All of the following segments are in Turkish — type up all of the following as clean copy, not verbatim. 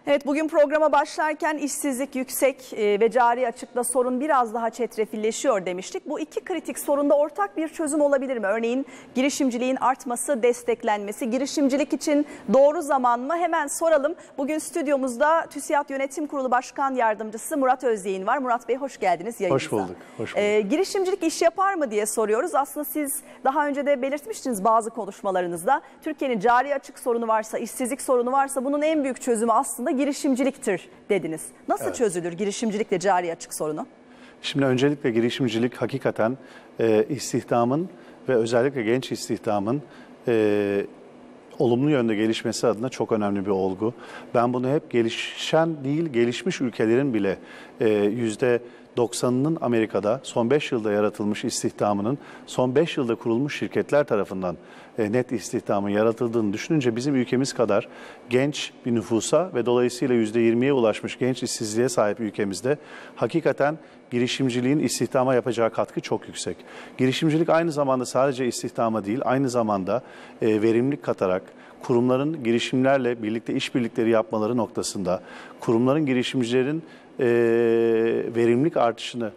Evet, bugün programa başlarken işsizlik yüksek ve cari açıkta sorun biraz daha çetrefilleşiyor demiştik. Bu iki kritik sorunda ortak bir çözüm olabilir mi? Örneğin girişimciliğin artması, desteklenmesi, girişimcilik için doğru zaman mı? Hemen soralım. Bugün stüdyomuzda TÜSİAD Yönetim Kurulu Başkan Yardımcısı Murat Özyeğin var. Murat Bey, hoş geldiniz yayınımıza. Hoş bulduk. Hoş bulduk. Girişimcilik iş yapar mı diye soruyoruz. Aslında siz daha önce de belirtmiştiniz bazı konuşmalarınızda. Türkiye'nin cari açık sorunu varsa, işsizlik sorunu varsa bunun en büyük çözümü aslında girişimciliktir dediniz. Nasıl çözülür girişimcilikle cari açık sorunu? Şimdi öncelikle girişimcilik hakikaten istihdamın ve özellikle genç istihdamın olumlu yönde gelişmesi adına çok önemli bir olgu. Ben bunu hep gelişen değil, gelişmiş ülkelerin bile %90'ının Amerika'da son 5 yılda yaratılmış istihdamının son 5 yılda kurulmuş şirketler tarafından net istihdamın yaratıldığını düşününce bizim ülkemiz kadar genç bir nüfusa ve dolayısıyla %20'ye ulaşmış genç işsizliğe sahip ülkemizde hakikaten girişimciliğin istihdama yapacağı katkı çok yüksek. Girişimcilik aynı zamanda sadece istihdama değil, aynı zamanda verimlilik katarak kurumların girişimlerle birlikte işbirlikleri yapmaları noktasında, kurumların girişimcilerin verimlilik artışını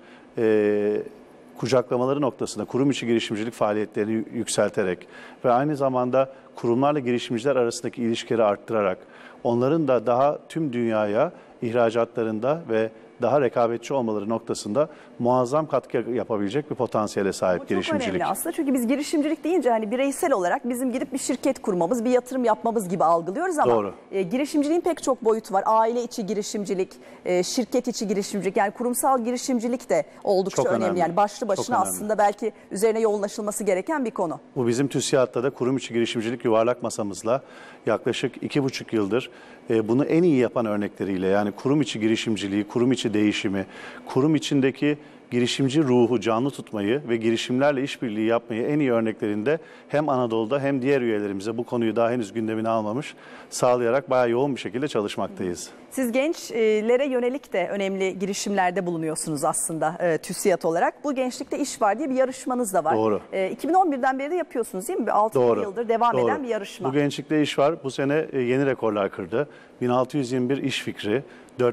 kucaklamaları noktasında kurum içi girişimcilik faaliyetlerini yükselterek ve aynı zamanda kurumlarla girişimciler arasındaki ilişkileri arttırarak onların da daha tüm dünyaya ihracatlarında ve daha rekabetçi olmaları noktasında muazzam katkı yapabilecek bir potansiyele sahip girişimcilik. Çok önemli aslında, çünkü biz girişimcilik deyince hani bireysel olarak bizim gidip bir şirket kurmamız, bir yatırım yapmamız gibi algılıyoruz ama doğru. Girişimciliğin pek çok boyutu var. Aile içi girişimcilik, şirket içi girişimcilik, yani kurumsal girişimcilik de oldukça önemli. Yani başlı başına aslında belki üzerine yoğunlaşılması gereken bir konu. Bu bizim TÜSİAD'da da kurum içi girişimcilik yuvarlak masamızla yaklaşık 2,5 yıldır bunu en iyi yapan örnekleriyle, yani kurum içi girişimciliği, kurum içi değişimi, kurum içindeki girişimci ruhu canlı tutmayı ve girişimlerle işbirliği yapmayı en iyi örneklerinde hem Anadolu'da hem diğer üyelerimize bu konuyu daha henüz gündemine almamış sağlayarak bayağı yoğun bir şekilde çalışmaktayız. Siz gençlere yönelik de önemli girişimlerde bulunuyorsunuz aslında TÜSİAD olarak. Bu Gençlikte İş Var diye bir yarışmanız da var. Doğru. 2011'den beri de yapıyorsunuz değil mi? 6 yıldır devam eden bir yarışma. Bu Gençlikte İş Var bu sene yeni rekorlar kırdı. 1621 iş fikri,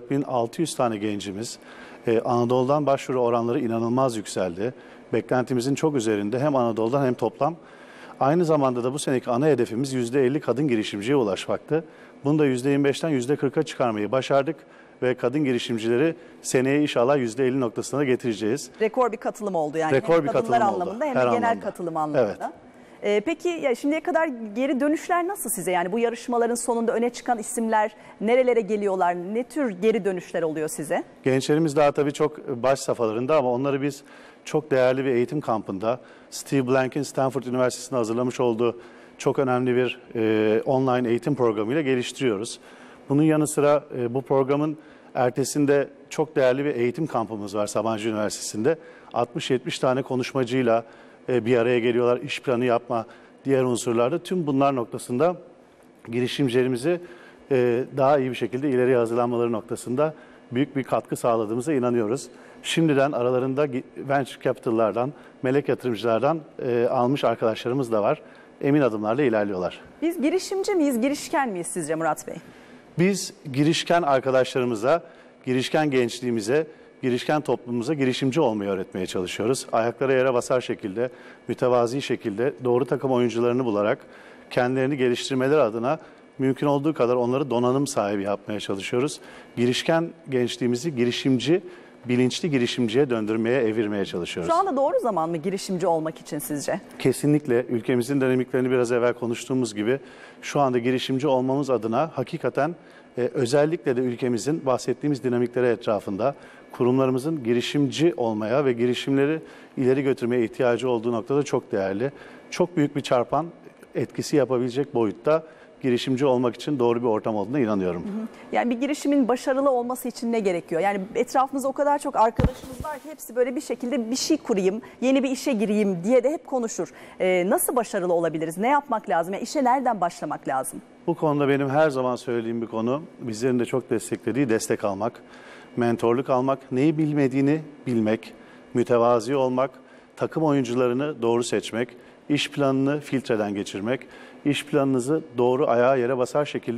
4600 tane gencimiz. Anadolu'dan başvuru oranları inanılmaz yükseldi. Beklentimizin çok üzerinde hem Anadolu'dan hem toplam. Aynı zamanda da bu seneki ana hedefimiz %50 kadın girişimciye ulaşmaktı. Bunu da %25'ten %40'a çıkarmayı başardık ve kadın girişimcileri seneye inşallah %50 noktasına getireceğiz. Rekor bir katılım oldu yani. Rekor hem bir kadınlar katılım anlamında oldu. hem de genel anlamda. Katılım anlamında. Evet. Peki ya şimdiye kadar geri dönüşler nasıl size? Yani bu yarışmaların sonunda öne çıkan isimler nerelere geliyorlar? Ne tür geri dönüşler oluyor size? Gençlerimiz daha tabii çok baş safhalarında ama onları biz çok değerli bir eğitim kampında Steve Blank'in Stanford Üniversitesi'nde hazırlamış olduğu çok önemli bir online eğitim programıyla geliştiriyoruz. Bunun yanı sıra bu programın ertesinde çok değerli bir eğitim kampımız var Sabancı Üniversitesi'nde. 60-70 tane konuşmacıyla bir araya geliyorlar, iş planı yapma, diğer unsurlarda. Tüm bunlar noktasında girişimcilerimizi daha iyi bir şekilde ileriye hazırlanmaları noktasında büyük bir katkı sağladığımıza inanıyoruz. Şimdiden aralarında venture capital'lardan, melek yatırımcılardan almış arkadaşlarımız da var. Emin adımlarla ilerliyorlar. Biz girişimci miyiz, girişken miyiz sizce Murat Bey? Biz girişken arkadaşlarımıza, girişken gençliğimize, girişken toplumumuza girişimci olmayı öğretmeye çalışıyoruz. Ayakları yere basar şekilde, mütevazi şekilde doğru takım oyuncularını bularak kendilerini geliştirmeleri adına mümkün olduğu kadar onları donanım sahibi yapmaya çalışıyoruz. Girişken gençliğimizi girişimci, bilinçli girişimciye döndürmeye, evirmeye çalışıyoruz. Şu anda doğru zaman mı girişimci olmak için sizce? Kesinlikle. Ülkemizin dinamiklerini biraz evvel konuştuğumuz gibi şu anda girişimci olmamız adına hakikaten özellikle de ülkemizin bahsettiğimiz dinamiklere etrafında kurumlarımızın girişimci olmaya ve girişimleri ileri götürmeye ihtiyacı olduğu noktada çok değerli. Çok büyük bir çarpan etkisi yapabilecek boyutta girişimci olmak için doğru bir ortam olduğuna inanıyorum. Yani bir girişimin başarılı olması için ne gerekiyor? Yani etrafımızda o kadar çok arkadaşımız var ki hepsi böyle bir şekilde bir şey kurayım, yeni bir işe gireyim diye de hep konuşur. Nasıl başarılı olabiliriz? Ne yapmak lazım? Yani işe nereden başlamak lazım? Bu konuda benim her zaman söylediğim bir konu, bizlerin de çok desteklediği destek almak, mentorluk almak, neyi bilmediğini bilmek, mütevazi olmak, takım oyuncularını doğru seçmek, iş planını filtreden geçirmek, iş planınızı doğru ayağa yere basar şekilde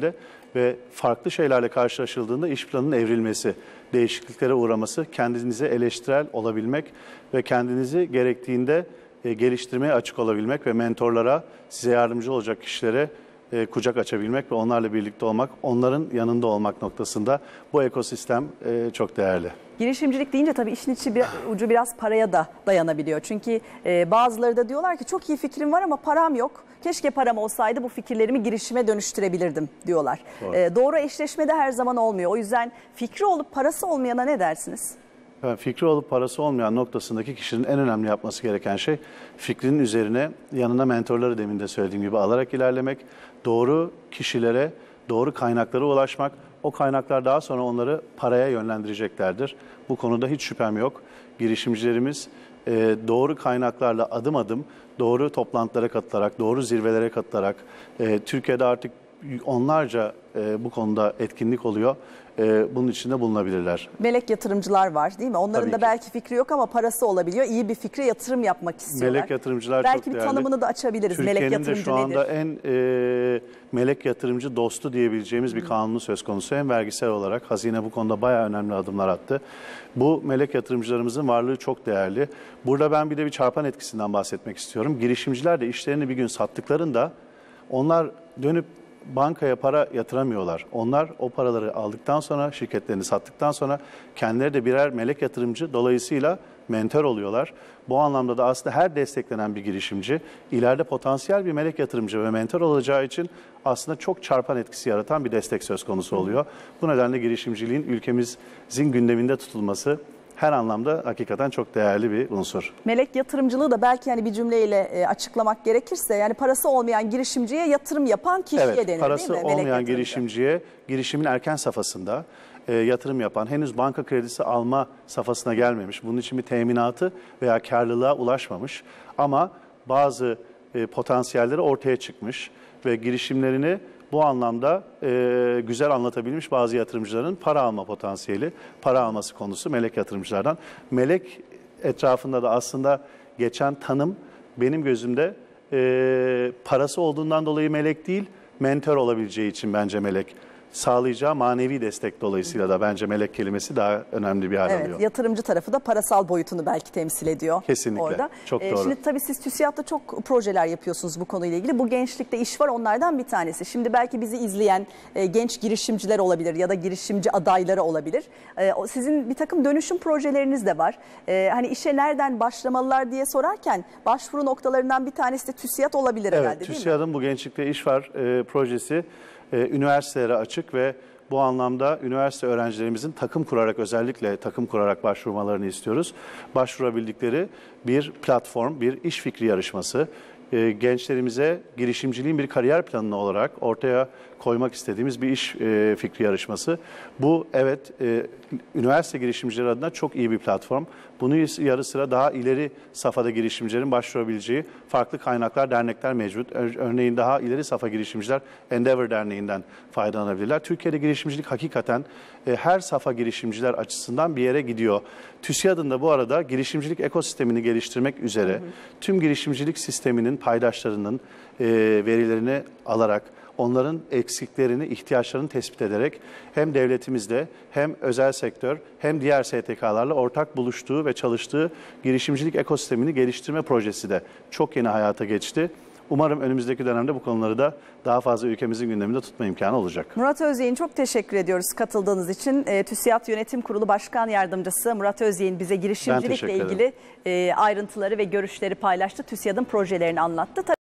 ve farklı şeylerle karşılaşıldığında iş planının evrilmesi, değişikliklere uğraması, kendinize eleştirel olabilmek ve kendinizi gerektiğinde geliştirmeye açık olabilmek ve mentorlara, size yardımcı olacak kişilere kucak açabilmek ve onlarla birlikte olmak, onların yanında olmak noktasında bu ekosistem çok değerli. Girişimcilik deyince tabii işin ucu biraz paraya da dayanabiliyor. Çünkü bazıları da diyorlar ki çok iyi fikrim var ama param yok. Keşke param olsaydı bu fikirlerimi girişime dönüştürebilirdim diyorlar. Doğru eşleşme de her zaman olmuyor. O yüzden fikri olup parası olmayana ne dersiniz? Fikri olup parası olmayan noktasındaki kişinin en önemli yapması gereken şey fikrinin üzerine yanına mentorları demin de söylediğim gibi alarak ilerlemek, doğru kişilere, doğru kaynaklara ulaşmak, o kaynaklar daha sonra onları paraya yönlendireceklerdir. Bu konuda hiç şüphem yok. Girişimcilerimiz doğru kaynaklarla adım adım, doğru toplantılara katılarak, doğru zirvelere katılarak, Türkiye'de artık onlarca bu konuda etkinlik oluyor. Bunun içinde bulunabilirler. Melek yatırımcılar var değil mi? Onların da belki fikri yok ama parası olabiliyor. İyi bir fikre yatırım yapmak istiyorlar. Melek yatırımcılar belki çok değerli. Belki bir tanımını da açabiliriz. Melek yatırımcı nedir? Türkiye'nin de şu anda en melek yatırımcı dostu diyebileceğimiz bir kanunu söz konusu. Hem vergisel olarak Hazine bu konuda bayağı önemli adımlar attı. Bu melek yatırımcılarımızın varlığı çok değerli. Burada ben bir de bir çarpan etkisinden bahsetmek istiyorum. Girişimciler de işlerini bir gün sattıklarında onlar dönüp bankaya para yatıramıyorlar. Onlar o paraları aldıktan sonra, şirketlerini sattıktan sonra kendileri de birer melek yatırımcı, dolayısıyla mentor oluyorlar. Bu anlamda da aslında her desteklenen bir girişimci ileride potansiyel bir melek yatırımcı ve mentor olacağı için aslında çok çarpan etkisi yaratan bir destek söz konusu oluyor. Bu nedenle girişimciliğin ülkemizin gündeminde tutulması her anlamda hakikaten çok değerli bir unsur. Melek yatırımcılığı da belki yani bir cümleyle açıklamak gerekirse yani parası olmayan girişimciye yatırım yapan kişiye denir değil mi? Parası olmayan girişimciye girişimin erken safhasında yatırım yapan, henüz banka kredisi alma safhasına gelmemiş, bunun için bir teminatı veya karlılığa ulaşmamış ama bazı potansiyelleri ortaya çıkmış ve girişimlerini bu anlamda güzel anlatabilmiş bazı yatırımcıların para alma potansiyeli, para alması konusu melek yatırımcılardan. Melek etrafında da aslında geçen tanım benim gözümde parası olduğundan dolayı melek değil, mentor olabileceği için bence melek. Sağlayacağı manevi destek dolayısıyla da bence melek kelimesi daha önemli bir hal alıyor. Evet, yatırımcı tarafı da parasal boyutunu belki temsil ediyor. Kesinlikle, orada. Çok doğru. Şimdi tabii siz TÜSİAD'da çok projeler yapıyorsunuz bu konuyla ilgili. Bu gençlikte iş var, onlardan bir tanesi. Şimdi belki bizi izleyen genç girişimciler olabilir ya da girişimci adayları olabilir. Sizin bir takım dönüşüm projeleriniz de var. Hani işe nereden başlamalılar diye sorarken başvuru noktalarından bir tanesi de TÜSİAD olabilir herhalde değil mi? TÜSİAD'ın bu Gençlikte İş Var projesi üniversitelere açık ve bu anlamda üniversite öğrencilerimizin takım kurarak, özellikle takım kurarak başvurmalarını istiyoruz. Başvurabildikleri bir platform, bir iş fikri yarışması. Gençlerimize girişimciliğin bir kariyer planı olarak ortaya koymak istediğimiz bir iş fikri yarışması. Bu üniversite girişimcileri adına çok iyi bir platform. Bunun yarı sıra daha ileri safhada girişimcilerin başvurabileceği farklı kaynaklar, dernekler mevcut. Örneğin daha ileri safha girişimciler Endeavor Derneği'nden faydalanabilirler. Türkiye'de girişimcilik hakikaten her safha girişimciler açısından bir yere gidiyor. TÜSİAD'ın da bu arada girişimcilik ekosistemini geliştirmek üzere tüm girişimcilik sisteminin paydaşlarının verilerini alarak, onların eksiklerini, ihtiyaçlarını tespit ederek hem devletimizle hem özel sektör hem diğer STK'larla ortak buluştuğu ve çalıştığı girişimcilik ekosistemini geliştirme projesi de çok yeni hayata geçti. Umarım önümüzdeki dönemde bu konuları da daha fazla ülkemizin gündeminde tutma imkanı olacak. Murat Özyeğin çok teşekkür ediyoruz katıldığınız için. TÜSİAD Yönetim Kurulu Başkan Yardımcısı Murat Özyeğin bize girişimcilikle ilgili ayrıntıları ve görüşleri paylaştı. TÜSİAD'ın projelerini anlattı.